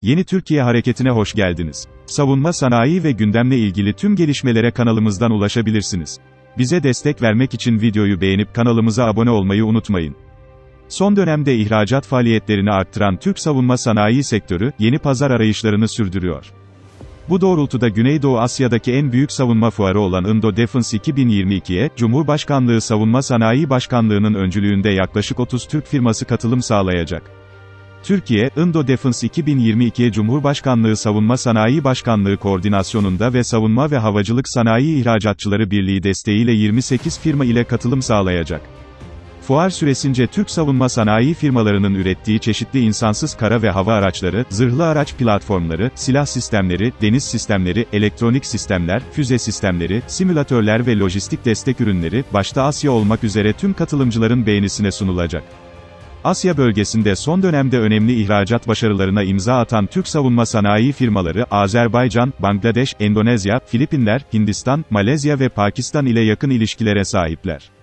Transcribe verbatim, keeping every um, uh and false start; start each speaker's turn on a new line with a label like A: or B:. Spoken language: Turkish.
A: Yeni Türkiye Hareketi'ne hoş geldiniz. Savunma sanayi ve gündemle ilgili tüm gelişmelere kanalımızdan ulaşabilirsiniz. Bize destek vermek için videoyu beğenip kanalımıza abone olmayı unutmayın. Son dönemde ihracat faaliyetlerini arttıran Türk savunma sanayi sektörü, yeni pazar arayışlarını sürdürüyor. Bu doğrultuda Güneydoğu Asya'daki en büyük savunma fuarı olan Indo Defense iki bin yirmi iki'ye, Cumhurbaşkanlığı Savunma Sanayi Başkanlığı'nın öncülüğünde yaklaşık otuz Türk firması katılım sağlayacak. Türkiye, Indo Defense iki bin yirmi iki'ye Cumhurbaşkanlığı Savunma Sanayi Başkanlığı koordinasyonunda ve Savunma ve Havacılık Sanayi İhracatçıları Birliği desteğiyle yirmi sekiz firma ile katılım sağlayacak. Fuar süresince Türk savunma sanayi firmalarının ürettiği çeşitli insansız kara ve hava araçları, zırhlı araç platformları, silah sistemleri, deniz sistemleri, elektronik sistemler, füze sistemleri, simülatörler ve lojistik destek ürünleri, başta Asya olmak üzere tüm katılımcıların beğenisine sunulacak. Asya bölgesinde son dönemde önemli ihracat başarılarına imza atan Türk savunma sanayi firmaları, Azerbaycan, Bangladeş, Endonezya, Filipinler, Hindistan, Malezya ve Pakistan ile yakın ilişkilere sahipler.